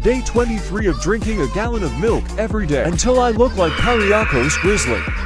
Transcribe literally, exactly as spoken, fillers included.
Day twenty-three of drinking a gallon of milk every day until I look like Kyriakos Grizzly.